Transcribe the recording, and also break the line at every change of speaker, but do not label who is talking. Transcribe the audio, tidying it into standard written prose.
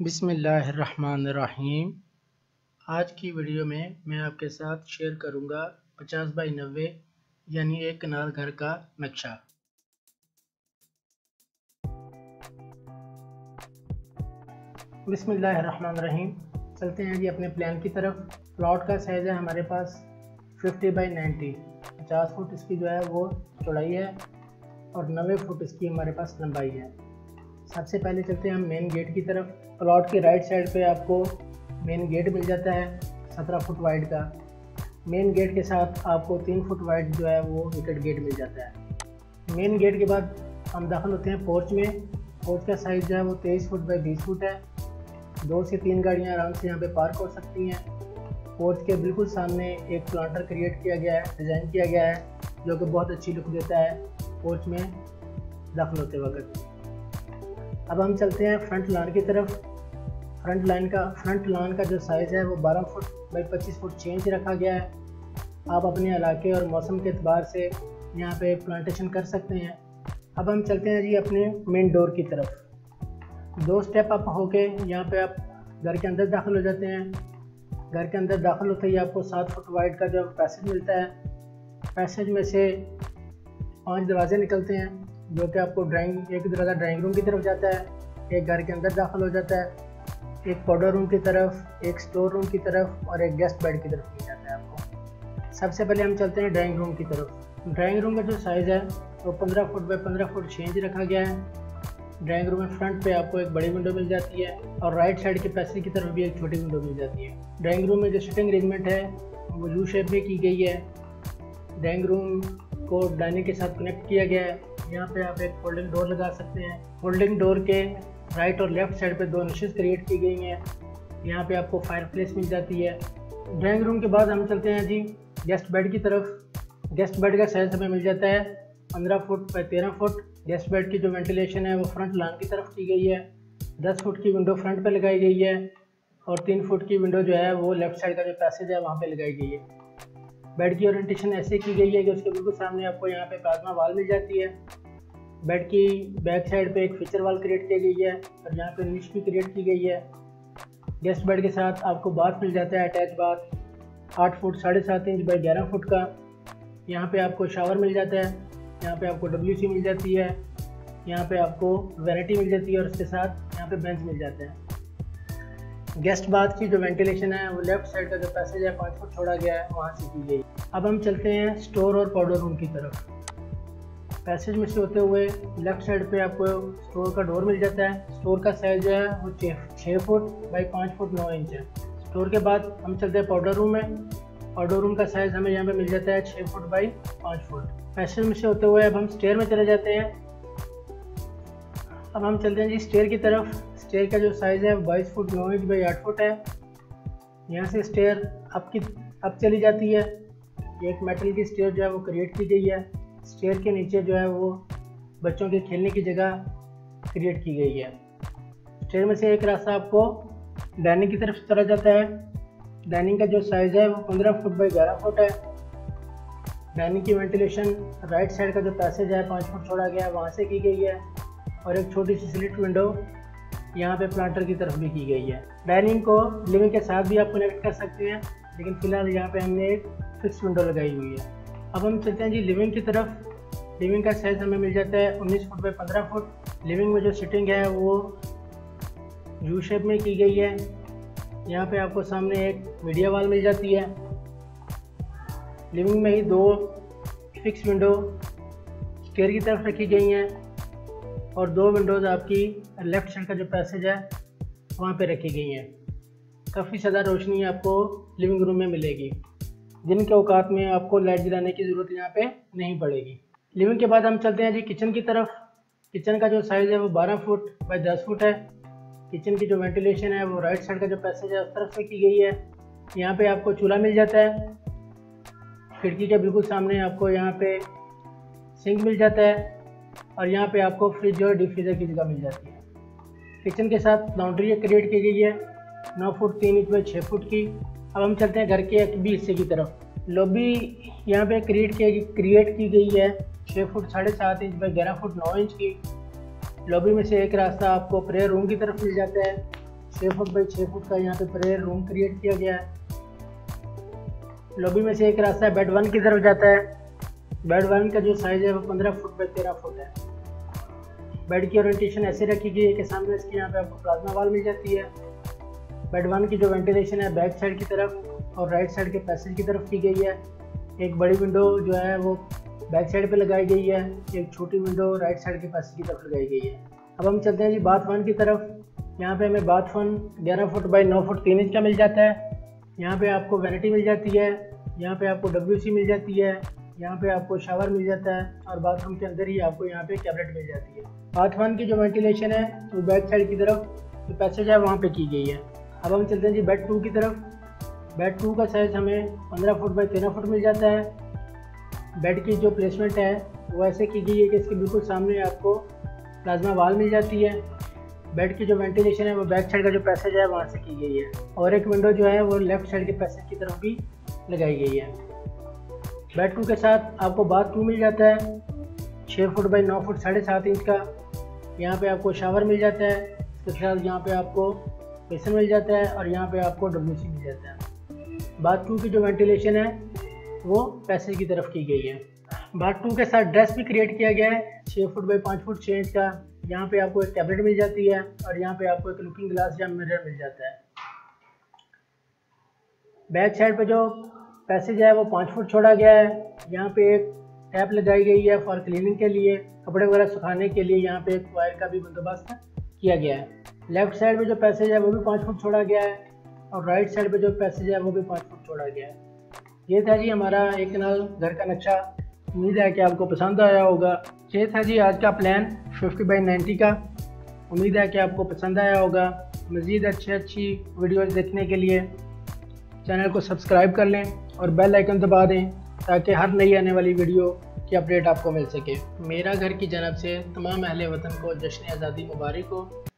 बिस्मिल्लाहिर्रहमानिर्रहीम। आज की वीडियो में मैं आपके साथ शेयर करूंगा 50 बाई 90 यानी एक कनाल घर का नक्शा। बिस्मिल्लाहिर्रहमानिर्रहीम। चलते हैं जी अपने प्लान की तरफ। प्लॉट का साइज़ है हमारे पास 50 बाई 90, 50 फुट इसकी जो है वो चौड़ाई है और 90 फुट इसकी हमारे पास लंबाई है। सबसे पहले चलते हैं हम मेन गेट की तरफ। प्लॉट के राइट साइड पे आपको मेन गेट मिल जाता है 17 फुट वाइड का। मेन गेट के साथ आपको 3 फुट वाइड जो है वो विकेट गेट मिल जाता है। मेन गेट के बाद हम दाखिल होते हैं पोर्च में। पोर्च का साइज़ जो है वो 23 फुट बाई 20 फुट है। 2 से 3 गाड़ियाँ आराम से यहाँ पे पार्क हो सकती हैं। पोर्च के बिल्कुल सामने एक प्लांटर क्रिएट किया गया है, डिज़ाइन किया गया है, जो कि बहुत अच्छी लुक देता है पोर्च में दाखिल होते वक्त। अब हम चलते हैं फ्रंट लॉन की तरफ। फ्रंट लॉन का जो साइज़ है वो 12 फुट बाई 25 फुट 6 इंच रखा गया है। आप अपने इलाके और मौसम के एतबार से यहाँ पे प्लांटेशन कर सकते हैं। अब हम चलते हैं जी अपने मेन डोर की तरफ। 2 स्टेप अप होके यहाँ पे आप घर के अंदर दाखिल हो जाते हैं। घर के अंदर दाखिल होते ही आपको 7 फुट वाइड का जो पैसेज मिलता है। पैसेज में से 5 दरवाजे निकलते हैं, जो कि आपको एक दरवाज़ा ड्राइंग रूम की तरफ जाता है, एक घर के अंदर दाखिल हो जाता है, एक पाउडर रूम की तरफ, एक स्टोर रूम की तरफ और एक गेस्ट बेड की तरफ मिल जाता है आपको। सबसे पहले हम चलते हैं ड्राइंग रूम की तरफ। ड्राइंग रूम का जो साइज़ है वो 15 फुट बाई 15 फुट 6 इंच रखा गया है। ड्राइंग रूम में फ्रंट पे आपको एक बड़ी विंडो मिल जाती है और राइट साइड के पैसेज की तरफ भी एक छोटी विंडो मिल जाती है। ड्राइंग रूम में जो सिटिंग अरेंजमेंट है वो यू शेप में की गई है। ड्राइंग रूम को डाइनिंग के साथ कनेक्ट किया गया है। यहाँ पे आप एक फोल्डिंग डोर लगा सकते हैं। फोल्डिंग डोर के राइट और लेफ्ट साइड पे 2 निशेज़ क्रिएट की गई हैं। यहाँ पे आपको फायरप्लेस मिल जाती है। ड्राइंग रूम के बाद हम चलते हैं जी गेस्ट बेड की तरफ। गेस्ट बेड का साइज़ हमें मिल जाता है 15 foot by 13 foot. Guest bed की जो वेंटिलेशन है वो फ्रंट लॉन की तरफ की गई है। 10 फुट की विंडो फ्रंट पे लगाई गई है और 3 फुट की विंडो जो है वो लेफ्ट साइड का जो पैसेज है वहाँ पे लगाई गई है। बेड की ओरिएंटेशन ऐसे की गई है कि उसके बिल्कुल सामने आपको यहाँ पे प्लाज्मा वॉल मिल जाती है। बेड की बैक साइड पे एक फीचर वॉल क्रिएट की गई है और यहाँ पे निश भी क्रिएट की गई है। गेस्ट बेड के साथ आपको बाथ मिल जाता है, attach bath 8 foot 7.5 inch by 11 foot का। यहाँ पे आपको शावर मिल जाता है, यहाँ पे आपको WC मिल जाती है, यहाँ पे आपको वैनिटी मिल जाती है और उसके साथ यहाँ पे बेंच मिल जाता है। गेस्ट बाथ की जो वेंटिलेशन है वो लेफ्ट साइड का जो पैसेज है 5 फुट छोड़ा गया है, वहाँ से की गई। अब हम चलते हैं स्टोर और पाउडर रूम की तरफ। पैसेज में से होते हुए लेफ्ट साइड पे आपको स्टोर का डोर मिल जाता है। स्टोर का साइज जो है वो 6 फुट बाई 5 फुट 9 इंच है। स्टोर के बाद हम चलते हैं पाउडर रूम में। पाउडर रूम का साइज हमें यहाँ पे मिल जाता है 6 फुट बाई 5 फुट। पैसेज में से होते हुए अब हम स्टेयर में चले जाते हैं। अब हम चलते हैं जी स्टेयर की तरफ। स्टेयर का जो साइज़ है 22 फुट 9 इंच बाई 8 फुट है। यहाँ से स्टेयर अब चली जाती है। एक मेटल की स्टेयर जो है वो क्रिएट की गई है। स्टेयर के नीचे जो है वो बच्चों के खेलने की जगह क्रिएट की गई है। स्टेयर में से एक रास्ता आपको डाइनिंग की तरफ चला जाता है। डाइनिंग का जो साइज़ है वो 15 फुट बाई 11 फुट है। डाइनिंग की वेंटिलेशन राइट साइड का जो पैसेज है 5 फुट छोड़ा गया है, वहाँ से की गई है और एक छोटी सी स्लिट विंडो यहाँ पे प्लांटर की तरफ भी की गई है। डाइनिंग को लिविंग के साथ भी आप कनेक्ट कर सकते हैं, लेकिन फ़िलहाल यहाँ पे हमने एक फिक्स विंडो लगाई हुई है। अब हम चलते हैं जी लिविंग की तरफ। लिविंग का साइज़ हमें मिल जाता है 19 फुट बाई 15 फुट। लिविंग में जो सिटिंग है वो यू शेप में की गई है। यहाँ पे आपको सामने एक मीडिया वॉल मिल जाती है। लिविंग में ही 2 फिक्स विंडो स्टेयर की तरफ रखी गई हैं और 2 विंडोज़ आपकी लेफ़्ट साइड का जो पैसेज है वहाँ पे रखी गई हैं। काफ़ी ज़्यादा रोशनी आपको लिविंग रूम में मिलेगी। दिन के औकात में आपको लाइट जलाने की ज़रूरत यहाँ पे नहीं पड़ेगी। लिविंग के बाद हम चलते हैं जी किचन की तरफ। किचन का जो साइज़ है वो 12 फुट बाई 10 फुट है। किचन की जो वेंटिलेशन है वो राइट साइड का जो पैसेज है उस तरफ से की गई है। यहाँ पे आपको चूल्हा मिल जाता है। खिड़की के बिल्कुल सामने आपको यहाँ पे सिंक मिल जाता है और यहाँ पे आपको फ्रिज और डीप फ्रीजर की जगह मिल जाती है। किचन के साथ लॉन्ड्री क्रिएट की गई है 9 फुट 3 इंच बाई 6 फुट की। अब हम चलते हैं घर के एक भी हिस्से की तरफ। लॉबी यहाँ पे क्रिएट की गई है 6 foot 7.5 inch by 11 foot 9 inch की। लॉबी में से एक रास्ता आपको प्रेयर रूम की तरफ मिल जाता है। 6 फुट बाई 6 फुट का यहाँ पे प्रेयर रूम क्रिएट किया गया है। लॉबी में से एक रास्ता बेड 1 की तरफ जाता है। बेड 1 का जो साइज़ है वो 15 फुट बाई 13 फुट है। बेड की ओरिएंटेशन ऐसे रखी गई है कि सामने इसके यहाँ पे आपको प्लाज्मा वॉल मिल जाती है। बेड 1 की जो वेंटिलेशन है बैक साइड की तरफ और राइट साइड के पैसेज की तरफ की गई है। एक बड़ी विंडो जो है वो बैक साइड पे लगाई गई है, एक छोटी विंडो राइट साइड के पैसेज की तरफ लगाई गई है। अब हम चलते हैं जी बाथ 1 की तरफ। यहाँ पे हमें bath 1 11 foot by 9 foot 3 inch का मिल जाता है। यहाँ पे आपको वैनिटी मिल जाती है, यहाँ पे आपको WC मिल जाती है, यहाँ पे आपको शावर मिल जाता है और बाथरूम के अंदर ही आपको यहाँ पे कैबिनेट मिल जाती है। बाथ 1 की जो वेंटिलेशन है वो बैक साइड की तरफ जो पैसेज है वहाँ पे की गई है। अब हम चलते हैं जी बेड 2 की तरफ। बेड 2 का साइज़ हमें 15 फुट बाई 13 फुट मिल जाता है। बेड की जो प्लेसमेंट है वो ऐसे की गई है कि इसके बिल्कुल सामने आपको प्लाज्मा वॉल मिल जाती है। बेड की जो वेंटिलेशन है वो बैक साइड का जो पैसेज है वहाँ से की गई है और एक विंडो जो है वो लेफ़्ट साइड के पैसेज की तरफ भी लगाई गई है। बेड 2 के साथ आपको बाथ 2 मिल जाता है 6 फुट बाई 9 फुट 7.5 इंच का। यहाँ पे आपको शावर मिल जाता है, इसके साथ यहाँ पे आपको बेसन मिल जाता है और यहाँ पे आपको WC मिल जाता है। बाथ 2 की जो वेंटिलेशन है वो पैसेज की तरफ की गई है। बाथ 2 के साथ ड्रेस भी क्रिएट किया गया है 6 फुट बाई 5 फुट 6 इंच का। यहाँ पे आपको एक कैबिनेट मिल जाती है और यहाँ पे आपको एक लुकिंग ग्लास या मिरर मिल जाता है। बैक साइड पे जो पैसेज है वो 5 फुट छोड़ा गया है। यहाँ पे एक टैप लगाई गई है फॉर क्लीनिंग के लिए, कपड़े वगैरह सुखाने के लिए यहाँ पे एक वायर का भी बंदोबस्त किया गया है। लेफ्ट साइड में जो पैसेज है वो भी 5 फुट छोड़ा गया है और राइट साइड पे जो पैसेज है वो भी 5 फुट छोड़ा गया है। ये था जी हमारा एक कनाल घर का नक्शा। उम्मीद है कि आपको पसंद आया होगा। ये था जी आज का प्लान 50 बाई 90 का। उम्मीद है कि आपको पसंद आया होगा। मज़ीद अच्छी वीडियोज़ देखने के लिए चैनल को सब्सक्राइब कर लें और बेल आइकन दबा दें ताकि हर नई आने वाली वीडियो की अपडेट आपको मिल सके। मेरा घर की जानब से तमाम अहले वतन को जश्न आज़ादी मुबारक हो।